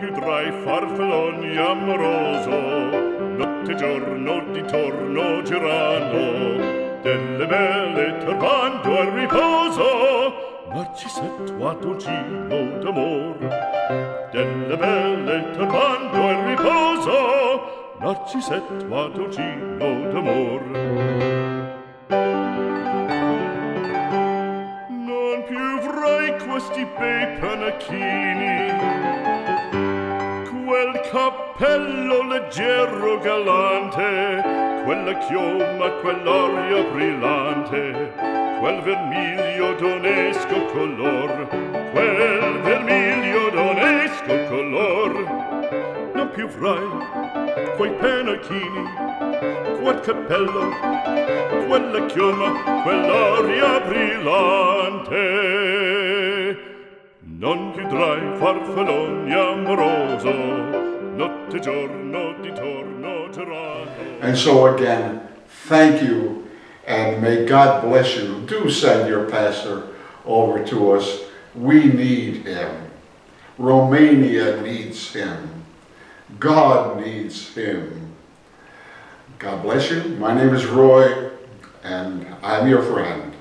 più tra i farfalloni amoroso, notte e giorno di torno girano, delle belle turbando al riposo, Narcisetto a dolcino d'amor. Delle belle turbando al riposo, Narcisetto a dolcino d'amor. Non più avrai questi bei panacchini, quel cappello leggero galante, quella chioma, quell'aria brillante, quel vermiglio d'onesco color, quel vermiglio d'onesco color. Non più avrai quei pennacchini, quel cappello, quella chioma, quell'aria brillante. Non più tra i farfalloni amoroso, notte e giorno di torno girano. And so again, thank you. And may God bless you. Do send your pastor over to us. We need him. Romania needs him. God needs him. God bless you. My name is Roy, and I'm your friend.